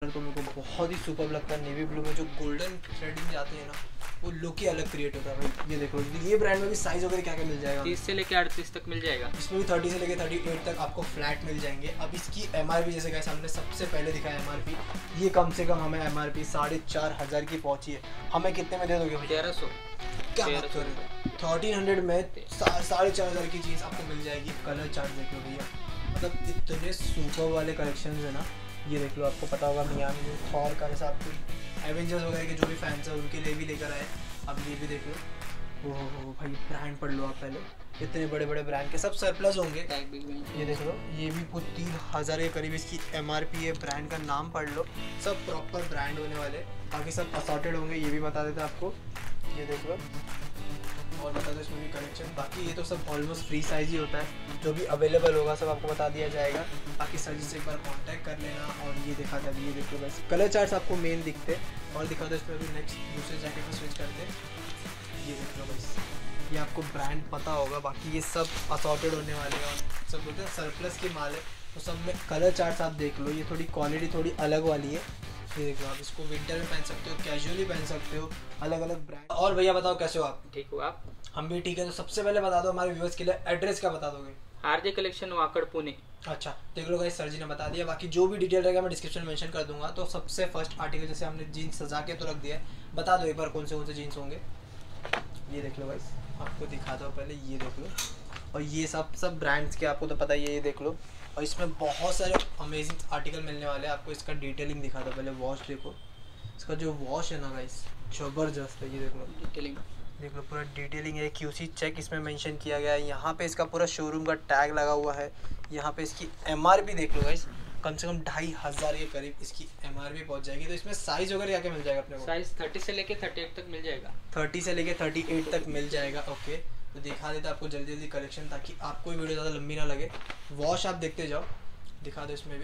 Colour तो मेरे को बहुत ही सुपर लगता है। नेवी ब्लू में जो गोल्डन थ्रेडिंग जाते हैं ना, वो लुक ही अलग क्रिएट होता है भाई। ये देखो, ये ब्रांड में भी साइज वगैरह क्या क्या मिल जाएगा? 30 से लेकर 38 तक मिल जाएगा। इसमें भी 30 से लेकर 38 तक आपको फ्लैट मिल जाएंगे। अब इसकी MRP जैसे गाइस हमने सबसे पहले दिखाया MRP, ये कम से कम हमें MRP 4,500 की पहुंची है। हमें कितने में दे दोगे भाई? 1300। क्या बात कर रहे हो? 1300 में 4,500 की चीज़ आपको मिल जाएगी। कलर चार्ट देख लो भैया, मतलब इतने सुपर वाले कलेक्शन है ना। ये देख लो, आपको पता होगा मियामी थॉर का, जैसा आपको एवेंजर्स वगैरह के जो भी फैंस हैं उनके लिए भी लेकर आए। अब ये भी देख लो, ओहो भाई ब्रांड पढ़ लो आप पहले, इतने बड़े बड़े ब्रांड के सब सरप्लस होंगे। ये देख लो, ये भी कुछ 3,000 के करीब इसकी MRP है। ब्रांड का नाम पढ़ लो, सब प्रॉपर ब्रांड होने वाले, बाकी सब असॉर्टेड होंगे, ये भी बता देते आपको। ये देख लो, और बता दो इसमें भी कलेक्शन। बाकी ये तो सब ऑलमोस्ट फ्री साइज ही होता है, जो भी अवेलेबल होगा सब आपको बता दिया जाएगा। बाकी सर जी से एक बार कांटेक्ट कर लेना। और ये दिखा था, ये देखो बस कलर चार्ट्स आपको मेन दिखते हैं। और दिखा दो इसमें भी नेक्स्ट दूसरे जैकेट में स्विच करते हैं। ये देख लो बस, ये आपको ब्रांड पता होगा। बाकी ये सब असॉर्टेड होने वाले हैं और सब बोलते हैं सरप्लस की माल है, तो सब में कलर चार्ट्स आप देख लो। ये थोड़ी क्वालिटी थोड़ी अलग वाली है। ये देख लो, आप इसको विंटर में पहन सकते हो, कैजुअली पहन सकते हो, अलग अलग ब्रांड। और भैया बताओ कैसे हो आप? ठीक हो आप? हम भी ठीक है। तो सबसे पहले बता दो हमारे व्यूअर्स के लिए, एड्रेस क्या बता दोगे? RJ collection Wakad Pune. अच्छा देख लो गाइस, सर जी ने बता दिया। बाकी जो भी डिटेल रहेगा मैं डिस्क्रिप्शन में मेंशन कर दूंगा। तो सबसे फर्स्ट आर्टिकल जैसे हमने जीन्स सजा के तो रख दिया है, बता दो एक बार कौन से जीन्स होंगे। ये देख लो गाइस, आपको दिखा दो पहले, ये देख लो। और ये सब ब्रांड्स के आपको तो पता ही है, ये देख लो। और इसमें बहुत सारे अमेजिंग आर्टिकल मिलने वाले हैं आपको। इसका डिटेलिंग दिखा दो पहले, वॉश देखो, इसका जो वॉश है ना गाइस जबरदस्त है। ये देख लो डिटेलिंग, देख लो पूरा डिटेलिंग है। QC चेक इसमें मेंशन किया गया है। यहाँ पे इसका पूरा शोरूम का टैग लगा हुआ है। यहाँ पे इसकी MRP देख लो गाइस, कम से कम 2,500 के करीब इसकी MRP पहुँच जाएगी। तो इसमें साइज वगैरह क्या मिल जाएगा अपने को? साइज 30 से लेके 38 तक मिल जाएगा। 30 से लेके 38 तक मिल जाएगा। ओके, तो दिखा देता आपको जल्दी जल्दी कलेक्शन, ताकि आपको वीडियो ज़्यादा लंबी ना लगे। वॉश आप देखते जाओ, दिखा दो इसमें भी।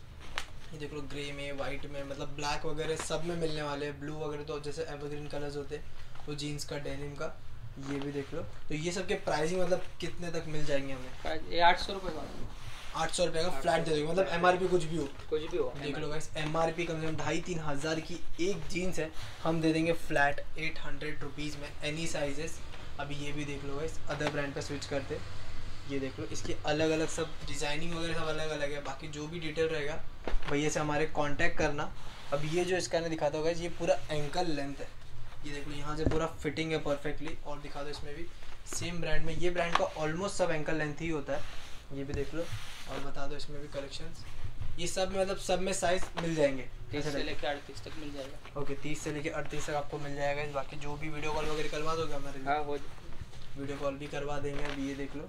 ये देख लो, ग्रे में, वाइट में, मतलब ब्लैक वगैरह सब में मिलने वाले हैं। ब्लू वगैरह तो जैसे एवरग्रीन कलर्स होते हैं, वो जीन्स का, डेनिम का, ये भी देख लो। तो ये सब के प्राइसिंग मतलब कितने तक मिल जाएंगे हमें? ये 800 रुपये का। 800 रुपये का फ्लैट दे दोगे, मतलब MRP कुछ भी हो? कुछ भी हो। देख लो गाइस, MRP कम से कम 2,500-3,000 की एक जीन्स है, हम दे देंगे फ्लैट 800 रुपीज़ में, एनी साइजेस। अभी ये भी देख लो गाइस, अदर ब्रांड पे स्विच करते। ये देख लो, इसकी अलग अलग सब डिज़ाइनिंग वगैरह सब अलग अलग है। बाकी जो भी डिटेल रहेगा भैया से हमारे कांटेक्ट करना। अब ये जो इसका ने दिखाता होगा, ये पूरा एंकल लेंथ है। ये देख लो, यहाँ से पूरा फिटिंग है परफेक्टली। और दिखा दो इसमें भी सेम ब्रांड में, ये ब्रांड का ऑलमोस्ट सब एंकल लेंथ ही होता है। ये भी देख लो, और बता दो इसमें भी कलेक्शंस। ये सब में मतलब सब में साइज मिल जाएंगे 30 से लेके 38 तक मिल जाएगा। ओके, 30 से लेके 38 तक आपको मिल जाएगा। बाकी जो भी वीडियो कॉल वगैरह करवा दोगे हमारे? हाँ, वो वीडियो कॉल भी करवा देंगे। अभी ये देख लो,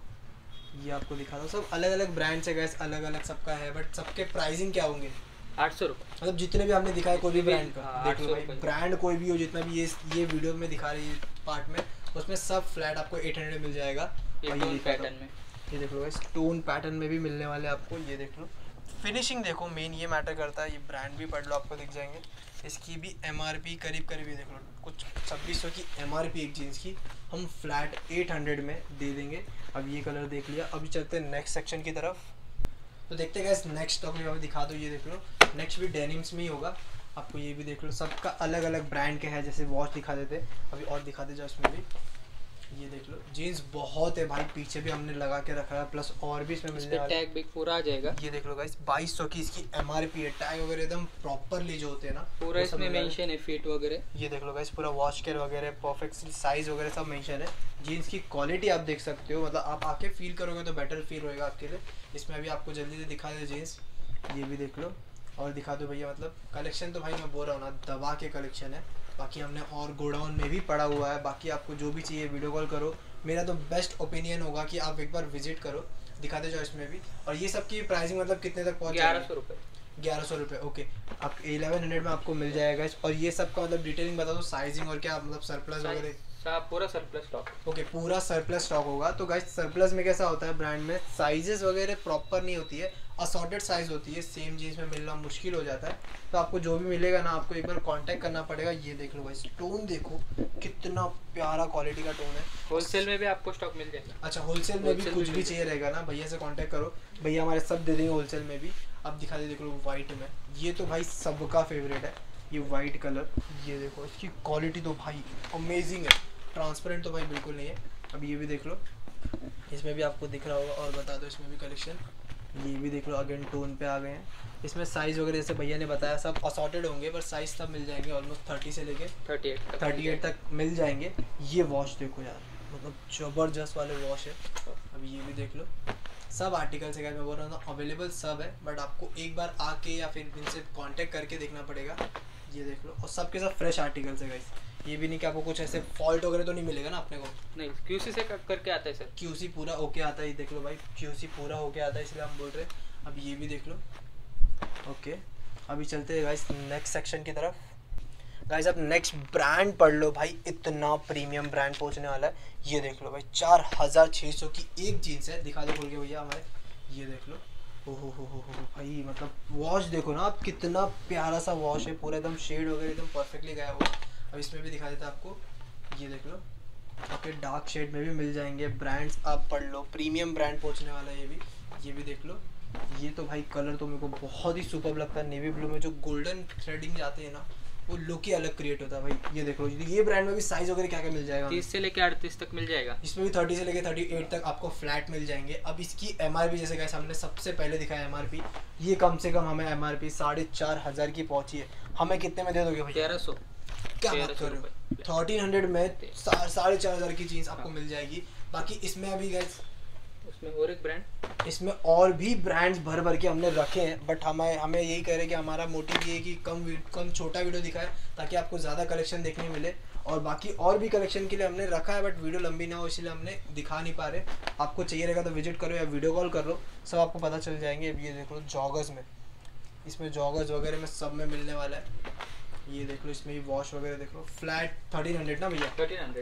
ये आपको दिखा दो, सब अलग अलग ब्रांड्स है गैस, अलग अलग सबका है। बट सबके प्राइसिंग क्या होंगे? 800 रुपये, मतलब जितने भी हमने दिखाया कोई भी ब्रांड का। हाँ, देख लो भाई, 800 ब्रांड कोई भी हो, जितना भी ये वीडियो में दिखा रही है पार्ट में, उसमें सब फ्लैट आपको 800 मिल जाएगा। और ये पैटर्न में, ये देख लो, स्टोन पैटर्न में भी मिलने वाले आपको। ये देख लो, फिनिशिंग देखो, मेन ये मैटर करता है। ये ब्रांड भी पढ़ लो, आपको दिख जाएंगे। इसकी भी MRP करीब करीब ये देख लो, कुछ 2600 की MRP एक जीन्स की, हम फ्लैट 800 में दे देंगे। अब ये कलर देख लिया, अभी चलते हैं नेक्स्ट सेक्शन की तरफ। तो देखते हैं गाइस, नेक्स्ट स्टॉक में अभी दिखा दो। ये देख लो, नेक्स्ट भी डेनिम्स में ही होगा आपको। ये भी देख लो, सबका अलग अलग ब्रांड के है। जैसे वॉच दिखा देते, अभी और दिखा दे जाओ इसमें भी। ये देख लो, जीन्स बहुत है भाई, पीछे भी हमने लगा के रखा है, प्लस और भी इसमें मिलने वाला है। टैग भी पूरा आ जाएगा। ये देख लो गाइस, 2200 की इसकी MRP है। टैग वगैरह एकदम प्रॉपरली जो होते हैं ना, पूरा इसमें मेंशन है, फिट वगैरह। ये देख लो गाइस, पूरा वॉश केयर वगैरह परफेक्टली, साइज वगैरह सब मेंशन है। जीन्स की क्वालिटी आप देख सकते हो, मतलब आप आके फील करोगे तो बेटर फील होएगा आपके लिए। इसमें अभी आपको जल्दी से दिखा दे जीन्स, ये भी देख लो और दिखा दो भैया। मतलब कलेक्शन तो भाई मैं बोल रहा हूँ ना, दबा के कलेक्शन है। बाकी हमने और गोडाउन में भी पड़ा हुआ है। बाकी आपको जो भी चाहिए वीडियो कॉल करो, मेरा तो बेस्ट ओपिनियन होगा कि आप एक बार विजिट करो। दिखाते जाओ इसमें भी। और ये सब की प्राइसिंग मतलब कितने तक पहुँच जाएगी? 1100 रुपये। 1100 रुपये, ओके। आप 1100 में आपको मिल जाएगा। और ये सब का मतलब डिटेलिंग बता दो, साइजिंग और क्या मतलब सरप्लस वगैरह साहब पूरा सरप्लस स्टॉक। ओके, पूरा सरप्लस स्टॉक होगा। तो गाइस सरप्लस में कैसा होता है, ब्रांड में साइजेस वगैरह प्रॉपर नहीं होती है, असॉर्टेड साइज होती है, सेम जीन्स में मिलना मुश्किल हो जाता है। तो आपको जो भी मिलेगा ना, आपको एक बार कांटेक्ट करना पड़ेगा। ये देख लो गाइस, टोन देखो कितना प्यारा क्वालिटी का टोन है। होलसेल में भी आपको स्टॉक मिल जाएगा। अच्छा, होलसेल में भी कुछ भी चाहिए रहेगा ना, भैया से कांटेक्ट करो, भैया हमारे सब दे देंगे होलसेल में भी। अब दिखा दे, देख लो वाइट में, ये तो भाई सबका फेवरेट है, ये वाइट कलर। ये देखो इसकी क्वालिटी तो भाई अमेजिंग है, ट्रांसपेरेंट तो भाई बिल्कुल नहीं है। अब ये भी देख लो, इसमें भी आपको दिख रहा होगा। और बता दो इसमें भी कलेक्शन, ये भी देख लो, अगेन टोन पे आ गए हैं। इसमें साइज़ वगैरह जैसे भैया ने बताया सब असॉर्टेड होंगे, पर साइज़ सब मिल जाएंगे ऑलमोस्ट 30 से लेके 38 तक मिल जाएंगे। ये वॉच देखो यार, मतलब ज़बरदस्त वाले वॉच है। अब ये भी देख लो, सब आर्टिकल्स है, मैं बोल रहा हूँ अवेलेबल सब है, बट आपको एक बार आके या फिर इनसे कांटेक्ट करके देखना पड़ेगा। ये देख लो, और सबके सब फ्रेश आर्टिकल्स है गाइस। ये भी नहीं कि आपको कुछ ऐसे फॉल्ट वगैरह तो नहीं मिलेगा ना अपने को। नहीं, क्यूसी से करके आता है सर। क्यूसी पूरा ओके आता है, ये देख लो भाई, क्यूसी पूरा ओके आता है, इसलिए हम बोल रहे हैं। अब ये भी देख लो। ओके, अभी चलते हैं गाइस नेक्स्ट सेक्शन की तरफ। गाइस अब नेक्स्ट ब्रांड पढ़ लो भाई, इतना प्रीमियम ब्रांड पहुंचने वाला है। ये देख लो भाई, 4600 की एक जीन्स है, दिखा दो खोल के भैया हमारे। ये देख लो, हो भाई, मतलब वॉच देखो ना आप, कितना प्यारा सा वॉच है, पूरा एकदम शेड वगैरह एकदम परफेक्टली गया हुआ। अब इसमें भी दिखा देता आपको, ये देख लो। ओके, डार्क शेड में भी मिल जाएंगे ब्रांड्स, आप पढ़ लो, प्रीमियम ब्रांड पहुंचने वाला है ये भी देख लो। ये तो भाई कलर तो मेरे को बहुत ही सुपर लगता है, नेवी ब्लू में जो गोल्डन थ्रेडिंग जाते हैं ना, वो लुक ही अलग क्रिएट होता है भाई। ये देखो, ये ब्रांड में भी साइज वगैरह क्या क्या मिल जाएगा, 30 से लेके 38 तक मिल जाएगा। इसमें भी 30 से लेके 38 तक आपको फ्लैट मिल जाएंगे। अब इसकी एमआरपी जैसे गाइस हमने सबसे पहले दिखाया एमआरपी, ये कम से कम हमें एमआरपी 4500 की पहुंची है। हमें कितने में दे दोगे भाई? 1300। क्या बात कर रहे हो, 1300 में 4500 की जीन्स आपको मिल जाएगी। बाकी इसमें अभी गाइस उसमें और एक ब्रांड, इसमें और भी ब्रांड्स भर के हमने रखे हैं, बट हमें यही कह रहे हैं कि हमारा मोटिव ये है कि कम छोटा वीडियो दिखाए, ताकि आपको ज़्यादा कलेक्शन देखने मिले। और बाकी और भी कलेक्शन के लिए हमने रखा है, बट वीडियो लंबी ना हो इसलिए हमने दिखा नहीं पा रहे। आपको चाहिए रहेगा तो विजिट करो या वीडियो कॉल कर लो, सब आपको पता चल जाएंगे। अब ये देख लो जॉगर्स में, इसमें जॉगर्स वगैरह में सब में मिलने वाला है। ये देख लो, इसमें भी वॉश वगैरह देख लो, फ्लैट 1300 ना भैया,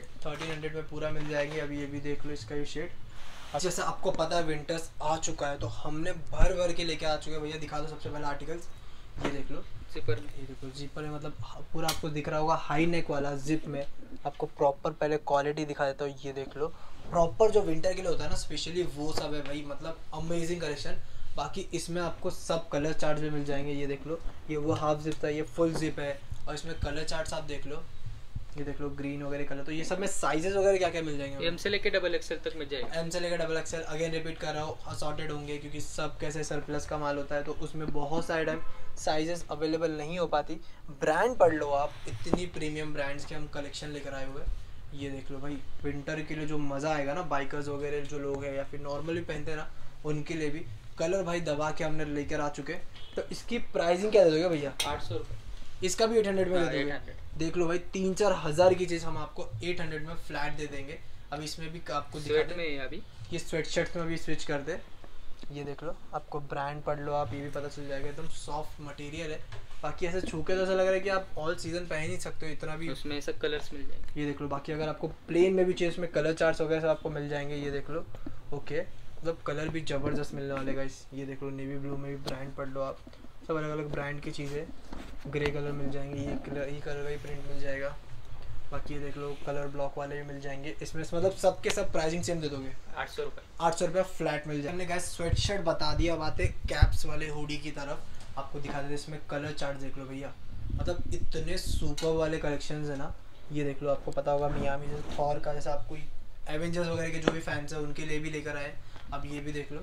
1300 में पूरा मिल जाएंगे। अभी ये भी देख लो, इसका भी शेड। जैसे आपको पता है विंटर्स आ चुका है, तो हमने भर के लेके आ चुके हैं भैया। दिखा दो सबसे पहले आर्टिकल्स, ये देख लो जिपर में। ये देखो जिपर में, मतलब पूरा आपको दिख रहा होगा हाई नेक वाला जिप में। आपको प्रॉपर पहले क्वालिटी दिखा देता हूँ, ये देख लो, प्रॉपर जो विंटर के लिए होता है ना स्पेशली, वो सब है भाई, मतलब अमेजिंग कलेक्शन। बाकी इसमें आपको सब कलर चार्ट भी मिल जाएंगे। ये देख लो, ये वो हाफ जिप था, ये फुल जिप है, और इसमें कलर चार्ट्स आप देख लो, ये देख लो ग्रीन वगैरह कलर। तो ये सब में साइजेस वगैरह क्या क्या मिल जाएंगे? एम से लेके डबल एक्सएल तक मिल जाएगा। एम से लेकर डबल एक्सएल, अगेन रिपीट कर रहा हूँ, असॉर्टेड होंगे, क्योंकि सब कैसे सरप्लस का माल होता है, तो उसमें बहुत सारे टाइम साइजेस अवेलेबल नहीं हो पाती। ब्रांड पढ़ लो आप, इतनी प्रीमियम ब्रांड्स के हम कलेक्शन लेकर आए हुए हैं। ये देख लो भाई, विंटर के लिए जो मज़ा आएगा ना, बाइकर्स वगैरह जो लोग हैं या फिर नॉर्मली पहनते हैं ना, उनके लिए भी कलर भाई दबा के हमने लेकर आ चुके। तो इसकी प्राइसिंग क्या दे दोगे भैया? 800 रुपये। इसका भी 800 में दे दोगे? देख लो भाई, 3-4 हज़ार की चीज़ हम आपको 800 में फ्लैट दे देंगे। अब इसमें भी आपको स्वेट में है अभी, ये स्वेट शर्ट में भी स्विच कर दे। ये देख लो, आपको ब्रांड पढ़ लो आप, ये भी पता चल जाएगा, एकदम सॉफ्ट मटेरियल है। बाकी ऐसे छूके तो ऐसा लग रहा है कि आप ऑल सीजन पहन ही सकते हो, इतना भी। उसमें सब कलर्स मिल जाएंगे। ये देख लो, बाकी अगर आपको प्लेन में भी चाहिए, उसमें कलर चार्ट्स वगैरह सब आपको मिल जाएंगे। ये देख लो, ओके, मतलब कलर भी ज़बरदस्त मिलने वाले गाइस। ये देख लो, नेवी ब्लू में भी ब्रांड पढ़ लो आप, सब अलग अलग ब्रांड की चीज़ें। ग्रे कलर मिल जाएंगे, ये कलर का ही प्रिंट मिल जाएगा। बाकी ये देख लो, कलर ब्लॉक वाले भी मिल जाएंगे इसमें, मतलब सबके सब प्राइसिंग सेम दे दोगे? 800 रुपये। 800 रुपये फ्लैट मिल जाए। हमने गाइस स्वेट शर्ट बता दिया, बातें कैप्स वाले हुडी की तरफ आपको दिखा देते। इसमें कलर चार्ट देख लो भैया, मतलब इतने सुपर वाले कलेक्शंस है ना। ये देख लो, आपको पता होगा मियामी से थॉर का, जैसा आपको एवेंजर्स वगैरह के जो भी फैंस हैं उनके लिए भी लेकर आए। अब ये भी देख लो,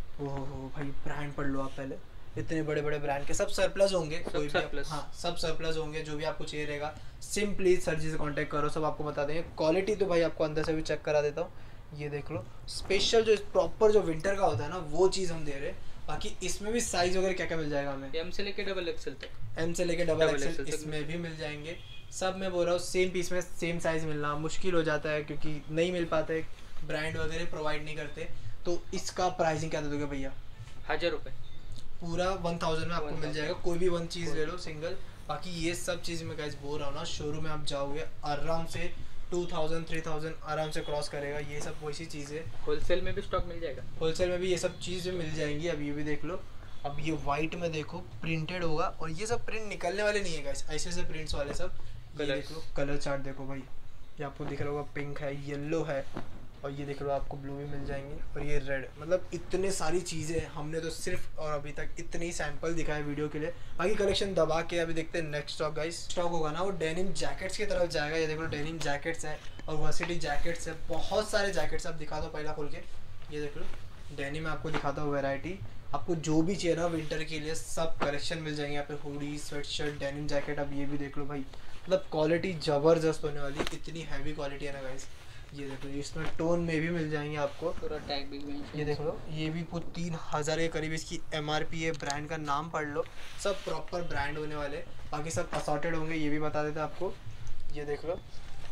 ओहो भाई, ब्रांड पढ़ लो आप पहले, इतने बड़े बड़े ब्रांड के, सब सरप्लस होंगे, कोई भी हाँ सब सरप्लस होंगे। जो भी आपको चाहिए रहेगा सिंपली सर जी से कांटेक्ट करो, सब आपको बता देंगे। क्वालिटी तो भाई आपको अंदर से भी चेक करा देता हूँ। ये देख लो, स्पेशल जो प्रॉपर जो विंटर का होता है ना, वो चीज़ हम दे रहे हैं। बाकी इसमें भी साइज वगैरह क्या क्या मिल जाएगा हमें? एम से लेके डबल एक्सएल तक। एम से लेके डबल एक्सएल इसमें भी मिल जाएंगे। सब मैं बोल रहा हूँ, सेम पीस में सेम साइज मिलना मुश्किल हो जाता है, क्योंकि नहीं मिल पाता है, ब्रांड वगैरह प्रोवाइड नहीं करते। तो इसका प्राइसिंग क्या दे दोगे भैया? 1000 रुपये। पूरा 1000 में आपको मिल जाएगा, कोई भी वन चीज़ ले लो सिंगल। बाकी ये सब चीज़ मैं गाइस बोल रहा हूँ ना, शोरूम में आप जाओगे आराम से 2000 3000 आराम से क्रॉस करेगा। ये सब वैसी चीज़ें होलसेल में भी स्टॉक मिल जाएगा। होलसेल में भी ये सब चीज़ें मिल जाएंगी। अब ये भी देख लो। अब ये वाइट में देखो प्रिंटेड होगा, और ये सब प्रिंट निकलने वाले नहीं है गाइस, ऐसे ऐसे प्रिंट्स वाले सब। ये देख लो कलर चार्ट देखो भाई, ये आपको दिख रहा होगा, पिंक है, येलो है, और ये देख लो आपको ब्लू भी मिल जाएंगे, और ये रेड। मतलब इतने सारी चीज़ें हमने तो सिर्फ और अभी तक इतने ही सैंपल दिखाए वीडियो के लिए। बाकी कलेक्शन दबा के अभी देखते हैं नेक्स्ट स्टॉक गाइस। स्टॉक होगा ना वो डेनिम जैकेट्स की तरफ जाएगा। ये देख लो डेनिम जैकेट्स है और वर्सिटी जैकेट्स है, बहुत सारे जैकेट्स। आप दिखा दो पहला खोल के, ये देख लो डेनिम में आपको दिखाता हूँ वैरायटी। आपको जो भी चाहिए ना विंटर के लिए सब कलेक्शन मिल जाएंगे यहाँ पे, hoodie, sweatshirt, denim jacket. अब ये भी देख लो भाई, मतलब क्वालिटी ज़बरदस्त होने वाली, इतनी हैवी क्वालिटी है ना गाइस। ये देखो इसमें टोन में भी मिल जाएंगे आपको, पूरा टैग भी मेंशन। ये देख लो, ये भी कुछ 3000 के करीब इसकी MRP है। ब्रांड का नाम पढ़ लो, सब प्रॉपर ब्रांड होने वाले, बाकी सब असॉर्टेड होंगे, ये भी बता देते आपको। ये देख लो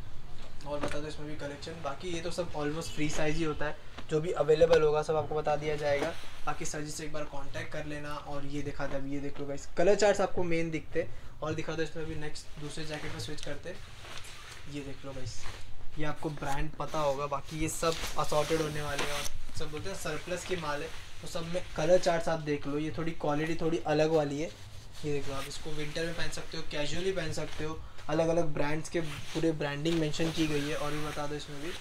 और बता दो इसमें भी कलेक्शन। बाकी ये तो सब ऑलमोस्ट फ्री साइज ही होता है, जो भी अवेलेबल होगा सब आपको बता दिया जाएगा। बाकी सर जी से एक बार कांटेक्ट कर लेना। और ये दिखा दे, अब ये देख लो गाइस, कलर चार्ट्स आपको मेन दिखते। और दिखा दो इसमें भी नेक्स्ट दूसरे जैकेट में स्विच करते। ये देख लो गाइस, ये आपको ब्रांड पता होगा। बाकी ये सब असॉर्टेड होने वाले हैं, और सब बोलते हैं सरप्लस की माल है, तो सब में कलर चार्ट्स आप देख लो। ये थोड़ी क्वालिटी थोड़ी अलग वाली है। ये देख लो, आप इसको विंटर में पहन सकते हो, कैजुअली पहन सकते हो। अलग अलग ब्रांड्स के पूरे ब्रांडिंग मेंशन की गई है। और भी बता दो इसमें भी,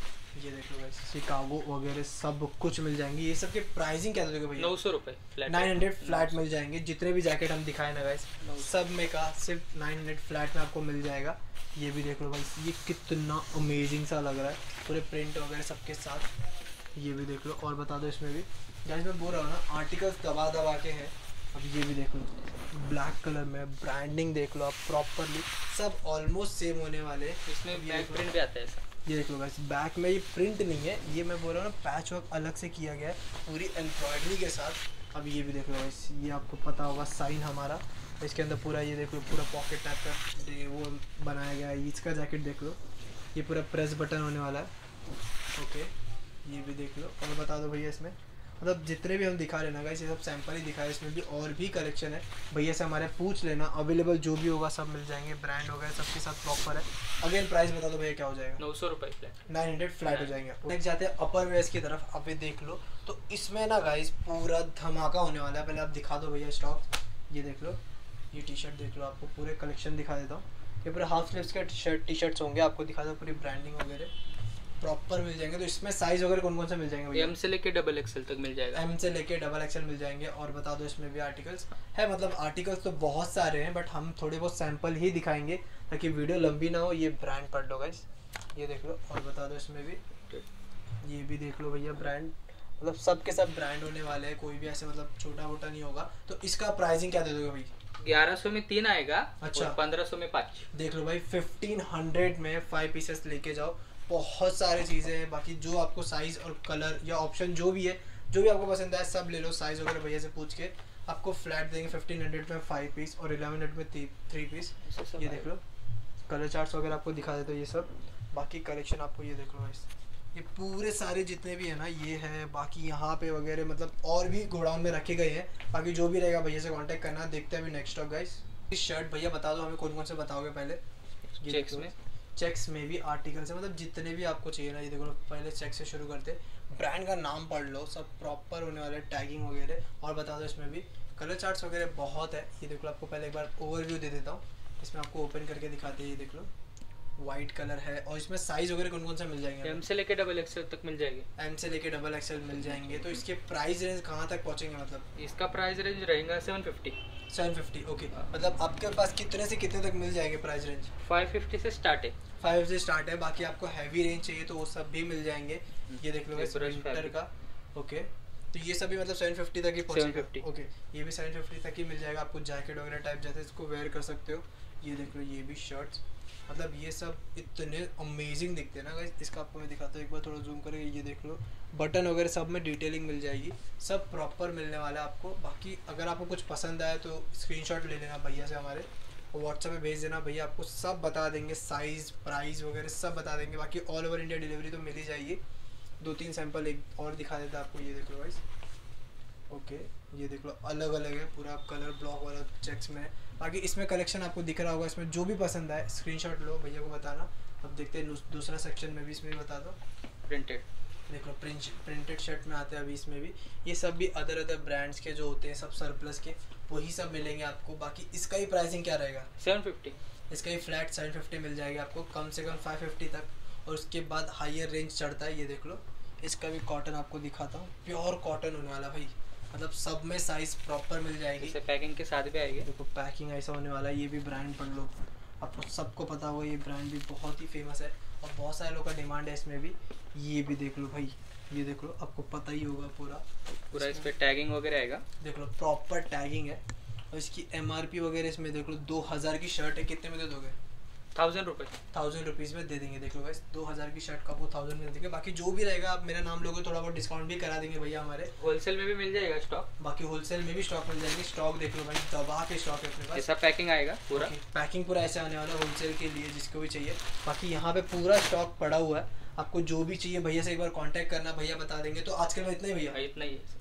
ये देख लो गाइस, शिकागो वगैरह सब कुछ मिल जाएंगे। ये सब के प्राइसिंग क्या दोगे भैया? 900 रुपये फ्लैट, 900 फ्लैट मिल जाएंगे। जितने भी जैकेट हम दिखाए ना गाइस, सब में का सिर्फ 900 फ्लैट में आपको मिल जाएगा। ये भी देख लो भाई, ये कितना अमेजिंग सा लग रहा है, पूरे प्रिंट वगैरह सबके साथ। ये भी देख लो और बता दो इसमें भी, गाइस मैं बोल रहा हूँ ना आर्टिकल्स दबा दबा के हैं। अब ये भी देख लो ब्लैक कलर में, ब्रांडिंग देख लो आप प्रॉपरली, सब ऑलमोस्ट सेम होने वाले हैं। इसमें बैक प्रिंट भी आता है ऐसा। ये देख लो गाइस, बैक में ये प्रिंट नहीं है, ये मैं बोल रहा हूँ ना पैच वर्क अलग से किया गया है पूरी एम्ब्रॉयडरी के साथ। अब ये भी देख लो गाइस, ये आपको पता होगा साइन हमारा, इसके अंदर पूरा ये देख लो पूरा पॉकेट टाइप का वो बनाया गया है। इसका जैकेट देख लो, ये पूरा प्रेस बटन होने वाला है। ओके, ये भी देख लो और बता दो भैया इसमें, मतलब जितने भी हम दिखा रहे ना गाइस, ये सब सैंपल ही दिखाए, इसमें भी और भी कलेक्शन है। भैया से हमारे पूछ लेना, अवेलेबल जो भी होगा सब मिल जाएंगे, ब्रांड वगैरह सबके साथ प्रॉपर है। अगेन प्राइस बता दो भैया क्या हो जाएगा? 900 रुपये फ्लैट, 900 फ्लैट हो जाएंगे। नेक्स्ट जाते हैं अपर वेयर्स की तरफ। अब ये देख लो, तो इसमें ना गाइस पूरा धमाका होने वाला है। पहले आप दिखा दो भैया स्टॉक। ये देख लो, ये टी शर्ट देख लो, आपको पूरे कलेक्शन दिखा देता हूँ। ये पूरे हाफ स्लीव्स के टी शर्ट्स होंगे, आपको दिखा दो पूरी ब्रांडिंग वगैरह प्रॉपर मिल जाएंगे। तो इसमें साइज वगैरह कौन कौन से मिल जाएंगे? एम से लेके XXL तक मिल जाएगा। एम से लेके XXL मिल जाएंगे। और बता दो इसमें भी आर्टिकल्स है, मतलब आर्टिकल्स तो बहुत सारे हैं, बट हम थोड़े बहुत सैंपल ही दिखाएंगे ताकि वीडियो लंबी ना हो। ये ब्रांड पढ़ लो गाइस, ये देख लो और बता दो इसमें भी, ये भी देख लो भैया ब्रांड, मतलब सब के सब ब्रांड होने वाले हैं, कोई भी ऐसे मतलब छोटा मोटा नहीं होगा। तो इसका प्राइसिंग क्या दे दोगे भाई? 1100 में 3 आएगा। अच्छा। और 1500 में 5। देख लो भाई, 1500 में 5 पीसेस लेके जाओ। बहुत सारी चीज़ें हैं, बाकी जो आपको साइज़ और कलर या ऑप्शन जो भी है, जो भी आपको पसंद आए सब ले लो। साइज़ वगैरह भैया से पूछ के आपको फ्लैट देंगे 1500 में 5 पीस और 1100 में 3 पीस। ये देख लो कलर चार्ट्स वगैरह आपको दिखा देते हो ये सब। बाकी कलेक्शन आपको ये देख लो गाइस, ये पूरे सारे जितने भी है ना ये है। बाकी यहाँ पे वगैरह मतलब और भी गोडाउन में रखे गए हैं। बाकी जो भी रहेगा भैया से कांटेक्ट करना। देखते हैं अभी नेक्स्ट स्टॉक गाइस। इस शर्ट भैया बता दो हमें कौन कौन से बताओगे पहले? चेक्स में, चेक्स में भी आर्टिकल्स है, मतलब जितने भी आपको चाहिए ना। ये देखो पहले चेक से शुरू करते, ब्रांड का नाम पढ़ लो, सब प्रॉपर होने वाले, टैगिंग वगैरह। और बता दो इसमें भी कलर चार्ट्स वगैरह बहुत है। ये देख लो, आपको पहले एक बार ओवरव्यू दे देता हूँ, इसमें आपको ओपन करके दिखाते हैं। ये देख लो वाइट कलर है, और इसमें साइज वगैरह कौन कौन सा मिल जाएंगे? एम से लेके XXL तक मिल जाएंगे। एम से लेके XXL मिल जाएंगे। तो इसके प्राइस रेंज कहाँ तक पहुँचेंगे? मतलब इसका प्राइस रेंज रहेगा 750। 750 ओके। मतलब आपके पास कितने से कितने तक मिल जाएंगे प्राइस रेंज? 550 से स्टार्ट है। 5 से स्टार्ट है। बाकी आपको हैवी रेंज चाहिए तो वो सब भी मिल जाएंगे। ये देख लो विंटर का। ओके, तो ये सभी मतलब 750 तक ही पहुँचेगा। ओके, ये भी 750 तक ही मिल जाएगा आपको। जैकेट वगैरह टाइप जैसे इसको वेयर कर सकते हो। ये देख लो, ये भी शर्ट्स, मतलब ये सब इतने अमेजिंग दिखते हैं ना गाइस। इसका आपको मैं दिखाता हूँ, एक बार थोड़ा जूम करके। ये देख लो बटन वगैरह सब में डिटेलिंग मिल जाएगी, सब प्रॉपर मिलने वाला है आपको। बाकी अगर आपको कुछ पसंद आए तो स्क्रीनशॉट ले लेना भैया से हमारे, और व्हाट्सएप पे भेज देना। भैया आपको सब बता देंगे, साइज़ प्राइस वगैरह सब बता देंगे। बाकी ऑल ओवर इंडिया डिलीवरी तो मिल ही जाएगी। 2-3 सैंपल एक और दिखा देता आपको। ये देख लो गाइस। ओके, ये देख लो अलग अलग है, पूरा कलर ब्लॉक वाला चेक्स में है। बाकी इसमें कलेक्शन आपको दिख रहा होगा, इसमें जो भी पसंद आए स्क्रीनशॉट लो, भैया को बताना, अब देखते हैं दूसरा सेक्शन में भी, इसमें भी बता दो। प्रिंटेड देख लो प्रिंटेड शर्ट में आते हैं अभी इसमें भी। ये सब भी अदर ब्रांड्स के जो होते हैं सब सरप्लस के, वही सब मिलेंगे आपको। बाकी इसका ही प्राइसिंग क्या रहेगा? 750। इसका ही फ्लैट 750 मिल जाएगा आपको, कम से कम 550 तक। और उसके बाद हायर रेंज चढ़ता है। ये देख लो, इसका भी कॉटन आपको दिखाता हूँ, प्योर कॉटन होने वाला भाई, मतलब सब में साइज प्रॉपर मिल जाएगी। इसे पैकिंग के साथ भी आएगी। देखो पैकिंग ऐसा होने वाला है। ये भी ब्रांड पढ़ लो, आपको सबको पता होगा ये ब्रांड भी बहुत ही फेमस है और बहुत सारे लोगों का डिमांड है इसमें भी। ये भी देख लो भाई, ये देख लो, आपको पता ही होगा पूरा इस पे टैगिंग वगैरह आएगा। देख लो प्रॉपर टैगिंग है। और इसकी MRP वगैरह इसमें देख लो, 2000 की शर्ट है, कितने में दे दोगे? 1000 रुपये। 1000 रुपीज़ में दे देंगे। देख लो गाइस, 2000 की शर्ट का वो 1000 में दे देंगे। बाकी जो भी रहेगा आप मेरा नाम लोगे, थोड़ा बहुत डिस्काउंट भी करा देंगे भैया हमारे। होलसेल में भी मिल जाएगा स्टॉक। बाकी होलसेल में भी स्टॉक मिल जाएगी। स्टॉक देख लो भाई, दबा के स्टॉक है अपने पास। ऐसा पैकिंग आएगा पूरा। पैकिंग पूरा ऐसे आने वाला है होलसेल के लिए, जिसको भी चाहिए। बाकी यहाँ पे पूरा स्टॉक पड़ा हुआ है, आपको जो भी चाहिए भैया से एक बार कांटेक्ट करना, भैया बता देंगे। तो आज के लिए इतना ही भैया, इतना ही है।